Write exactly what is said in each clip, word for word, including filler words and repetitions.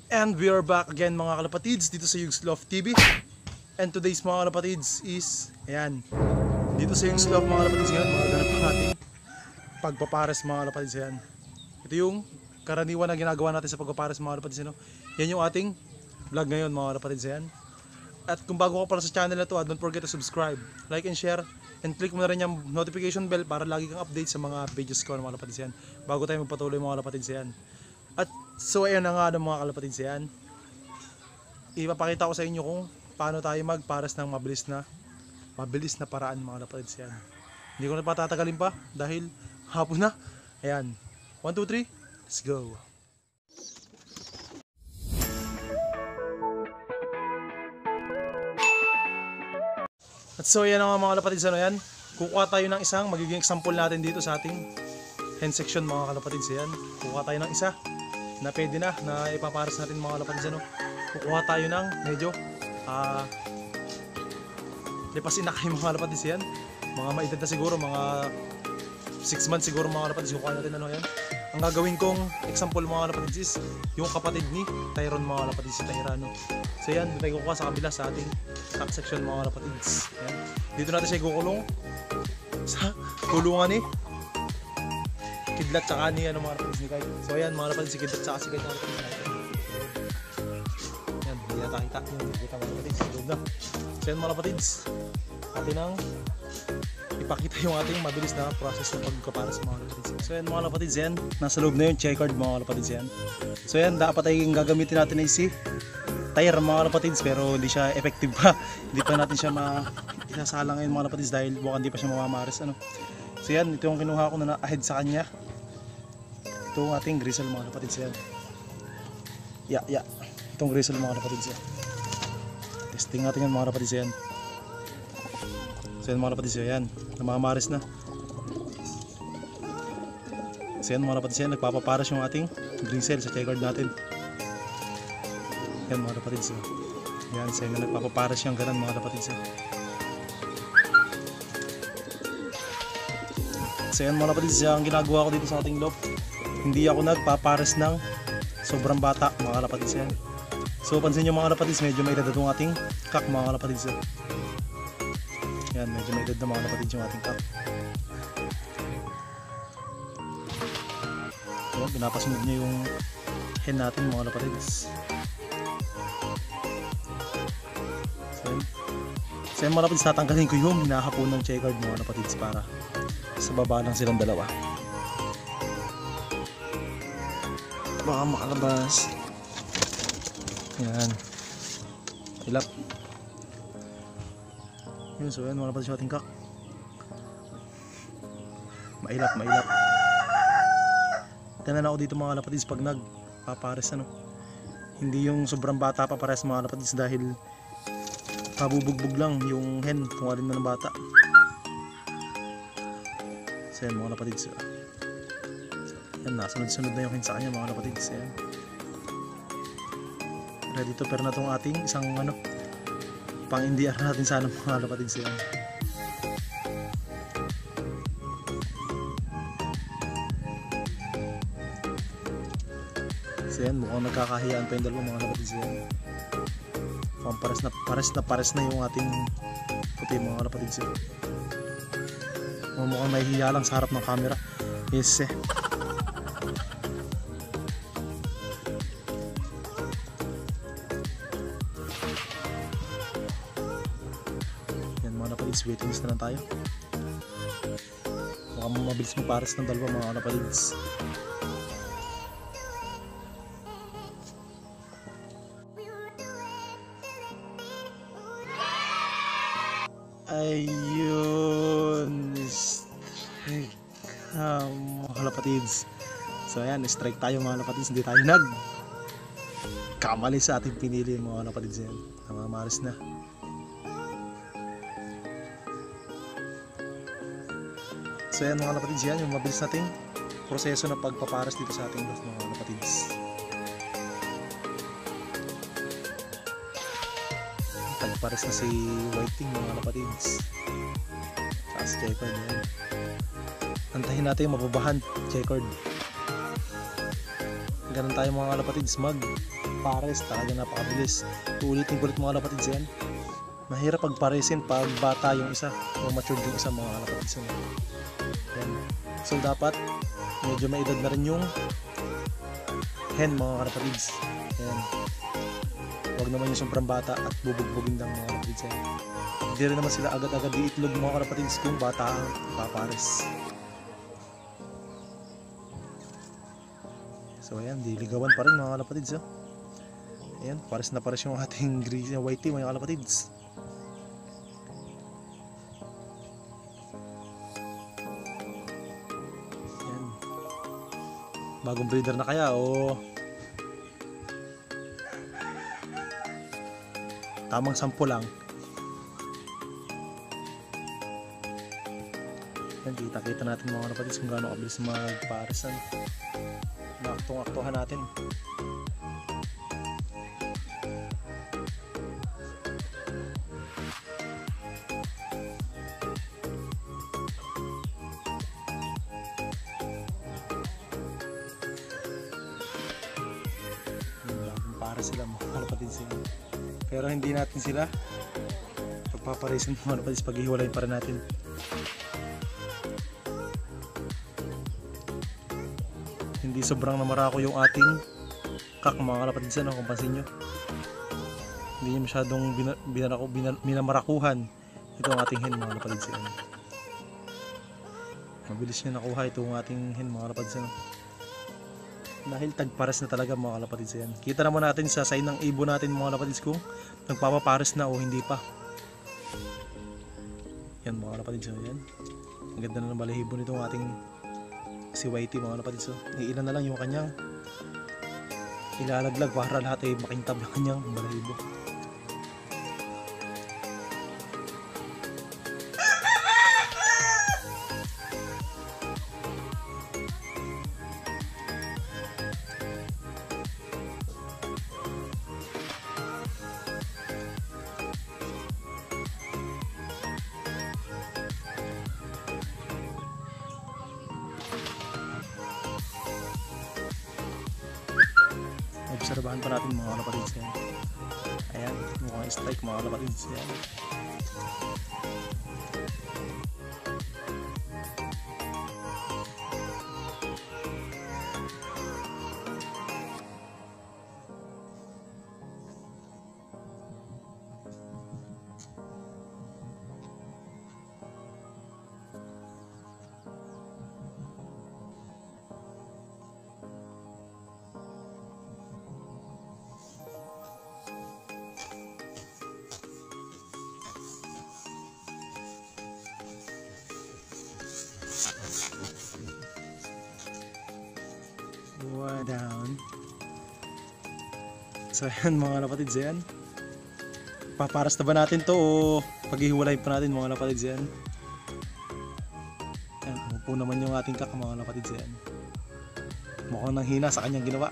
And we are back again mga kalapatids dito sa Yugs Love T V. And today's mga kalapatids is, ayan, dito sa Yugs Love mga kalapatids ngayon, mga ganap pa natin pagpapares mga kalapatids. Ayan, ito yung karaniwan na ginagawa natin sa pagpapares mga kalapatids, ano? Yan yung ating vlog ngayon mga kalapatids. Ayan. At kung bago ka pala sa channel na to, don't forget to subscribe, like and share, and click mo na rin yung notification bell para lagi kang update sa mga videos ko mga kalapatids. Ayan, bago tayo magpatuloy mga kalapatids. Ayan. At so ayan na nga mga kalapatids. Ayan, ipapakita ko sa inyo kung paano tayo magpares ng mabilis na mabilis na paraan mga kalapatids. Ayan, hindi ko na patatagalin pa dahil hapon na. Ayan, one, two, three, let's go. At so ayan nga mga kalapatids, ano yan, kukuha tayo ng isang magiging example natin dito sa ating hand section mga kalapatids. Ayan, kukuha tayo ng isa na pwede na na ipapares natin mga kalapatids, ano. Kukuha tayo ng medyo ah uh, lipasin na kayo mga kalapatids. Yan, mga maedad na siguro, mga six months siguro mga kalapatids, kukuha natin, ano. Yan, ang gagawin kong example mga kalapatids is yung kapatid ni Tyron mga kalapatids, si Tyrano. So yan, doon tayo kukuha sa kabila sa ating stock section mga kalapatids. Yan, dito natin siya ikukulong sa kulungan ni Kidlat tsaka ni ano mga kalapatids, ni Kite. So ayan mga kalapatids, si Kidlat tsaka si Kite mga kalapatids. Yan, hindi na takita yung kita mga kalapatids, sigod na. So yan mga kalapatids, atin ang ipakita yung ating mabilis na process ng pagkapares mga kalapatids. So yan mga kalapatids, yan, nasa loob na yung checkered mga kalapatids. Yan, so yan, dapat ay gagamitin natin ay si tire mga kalapatids, pero hindi siya effective pa. Hindi pa natin siya ma-isasala ngayon mga kalapatids dahil bukan hindi pa siya mamamares, ano. So yan, ito yung kinuha ko na ahead sa kanya. Ito yung ating gristle mga kalapatids. Yan, ya, ya, itong gristle mga kalapatids. Yan, testing natin yan mga kalapatids. Yan, so yan mga kalapatids, yan, namamares na. So yan mga kalapatids, yan, nagpapapares yung ating gristle sa checkered natin. Yan mga kalapatids. Yan, so yan, nagpapapares yung ganan mga kalapatids. So yan mga kalapatids, ang ginagawa ko dito sa ating loft, hindi ako nagpapares ng sobrang bata mga kalapatids. Yan, so pansin nyo mga kalapatids, medyo may edad itong ating kak mga kalapatids. Yan, medyo may edad na mga kalapatids yung ating kak. So pinapasunod niya yung hen natin mga kalapatids. So yan, so yan mga kalapatids, tatanggalin ko yung hinahapon ng checkered mga kalapatids para sa baba lang silang dalawa, baka makalabas. Yan, hilap. Yun, so yan mga kalapatids, yung ating kak, mailap, mailap. Tanan ako dito mga kalapatids pag nagpapares, ano, hindi yung sobrang bata pa pares mga kalapatids dahil pabubugbog lang yung hen kung alin man ng bata. So yan mga kalapatids, yan, nasunod-sunod na yung hen sa kanya mga kalapatids. Yan, ready to pair na itong ating isang ano, pang N D R natin sana mga kalapatids. Yan, so yan, mukhang nagkakahiyaan pa yung dalawa mga kalapatids. Yan, mukhang pares na pares na pares na yung ating puti mga kalapatids. Mukhang nahihiya lang sa harap ng camera. Yes, eh. Yan mga kalapatids, waiting list na lang tayo. Mukhang mabilis mapares ng dalawa mga kalapatids. Ayun, strike ah, mga kalapatids. So ayan, strike tayo mga kalapatids, hindi tayo nag kamali sa ating pinili mga kalapatids. Yan, namamares na. So ayan mga kalapatids, yan yung mabilis nating proseso na pagpapares dito sa ating loft mga kalapatids. Tagpares na si Whiting mga kalapatids. Tapos checkered yan. Antahin natin yung mababahan checkered. ganun tayo mga kalapatids mag pares, talaga napakabilis. Uulitin ko ulit mga kalapatids yan. Mahirap pagparesin pag bata yung isa o matured yung isa mga kalapatids yan. Yan. So dapat medyo may edad na rin yung hen mga kalapatids. Yan. Huwag naman yung sobrang bata at bubugbugin lang mga kalapatids yan. Hindi rin naman sila agad-agad iitlog mga kalapatids kung bata ang papares. So ayan, diligawan pa rin mga kalapatids. Oh. Ayan, pares na pares yung ating greasy whitey mga kalapatids. Ayan. Bagong breeder na kaya o tamang sampo lang. Ayan, kita-kita natin mga kalapatids kung gaano kabilis magparesan. Maktong-aktuhan natin. Para sila mga kalapatids sila. Pero hindi natin sila pagpaparesin mga kalapatids, paghihiwalayin para natin. Hindi sobrang namarako yung ating kak mga kalapatids, ano, kung pansin nyo. Hindi niya masyadong binarako, minamarakuhan itong ating hen mga kalapatids. Ano. Mabilis niya nakuha itong ating hen mga kalapatids. Ano. Dahil tagpares na talaga mga kalapatids yan. Kita naman natin sa sign ng ibon natin mga kalapatids kung nagpapapares na o hindi pa. Yan mga kalapatids. Yan. Ang ganda na ng balahibo nitong ating si whitey mga kalapatids. So, iilan na lang yung kanyang ilalaglag para lahat ay makintab ng kanyang balahibo. Obserbahan pa natin mga kalapatids yan. Ayan, mukhang strike mga kalapatids yan. One down. So ayan mga kalapatids yan. Paparas na ba natin to o paghihiwalay pa natin mga kalapatids yan? Ayan, umupo naman yung ating kak mga kalapatids yan. Mukhang nanghina sa kanyang ginawa.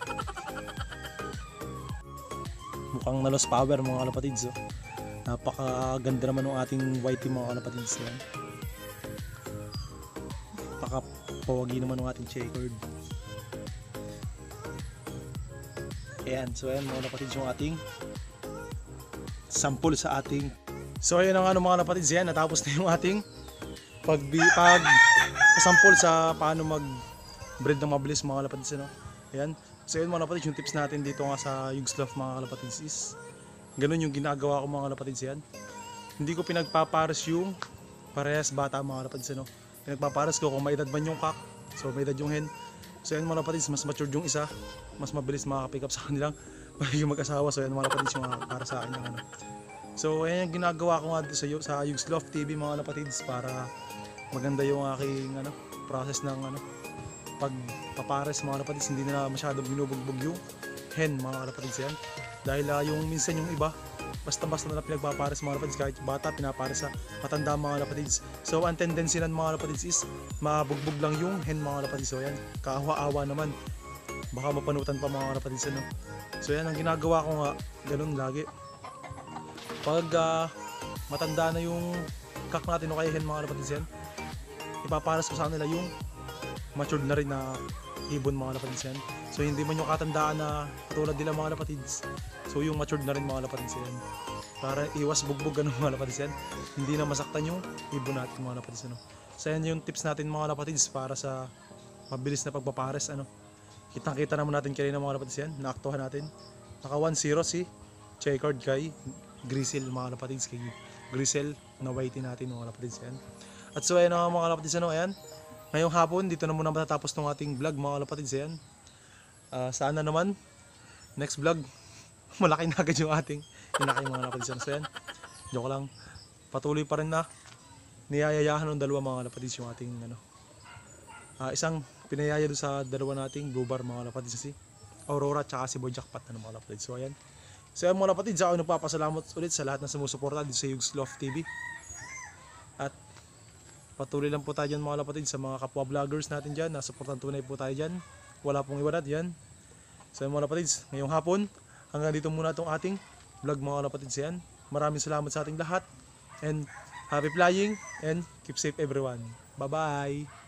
Mukhang nalos power mga kalapatids. Oh. Napakaganda naman ng ating whitey mga kalapatids yan. Napakapawagi naman ng ating checkered. Ayan, so ayan mga kalapatids yung ating sample sa ating. So ayan ang ano mga kalapatids yan, natapos na yung ating pag, pag sample sa paano mag breed ng mabilis mga kalapatids. Ano? Ayan, so ayan mga kalapatids yung tips natin dito nga sa Yugoslav mga kalapatids is ganun yung ginagawa ko mga kalapatids yan. Hindi ko pinagpapares yung parehas bata mga kalapatids. Ano? Pinagpapares ko kung may edad man yung kak, so may edad yung hen. So yan mga kalapatids, mas matured yung isa, mas mabilis makaka-pick up sa kanilang yung mag-asawa. So yan mga kalapatids yung para sa akin yung ano. So ayan yung ginagawa ko nga sa, sa Yugoslav T V mga kalapatids para maganda yung aking ano, process ng ano, pagpapares mga kalapatids. Hindi na masyadong binubugbog yung hen mga kalapatids yan. Dahil uh, yung minsan yung iba, basta-basta na pinagpapares mga kalapatids, kahit bata pinapares sa matanda mga kalapatids. So ang tendency ng mga kalapatids is mabugbog lang yung hen mga kalapatids. So yan, kaawa-awa naman, baka mapanutan pa mga kalapatids. Ano? So yan ang ginagawa ko nga, ganun lagi. Pag uh, matanda na yung kak natin o kaya hen mga kalapatids yan, ipapares ko sa kanila yung matured na rin na ibon mga kalapatids yan. So hindi man yung katandaan na katulad nila mga kalapatids. So yung matured na rin mga kalapatids yan. Para iwas bugbog ganun mga kalapatids yan. Hindi na masaktan yung ibon natin mga kalapatids. Ano. So yan yung tips natin mga kalapatids para sa mabilis na pagpapares. Ano. Kitang kita naman natin kanina mga kalapatids yan. Naaktuhan natin. Naka one zero si checkered kay Grisel mga kalapatids. Kay Grisel na whitey natin mga kalapatids yan. At so ayan nga mga kalapatids, ano, ayan. Ngayong hapon, dito na muna matatapos ng ating vlog mga kalapatids, ayan. Uh, sana naman, next vlog, malaki na agad yung ating inakay mga kalapatids. So ayan, joke lang. Patuloy pa rin na niyayayahan ng dalawa mga kalapatids yung ating, ano, uh, isang pinayaya doon sa dalawa nating blue bar mga kalapatids, si Aurora at si Boy Jackpot na mga kalapatids. So ayan. So ayan mga kalapatids, ako nagpapasalamat ulit sa lahat na sumusuporta dito sa Yugs Love T V. At patuloy lang po tayo dyan mga kalapatids sa mga kapwa vloggers natin dyan. Nasuportan tunay po tayo dyan. Wala pong iwanat yan. So mga kalapatids, ngayong hapon, hanggang dito muna itong ating vlog mga kalapatids yan. Maraming salamat sa ating lahat. And happy flying and keep safe everyone. Bye bye!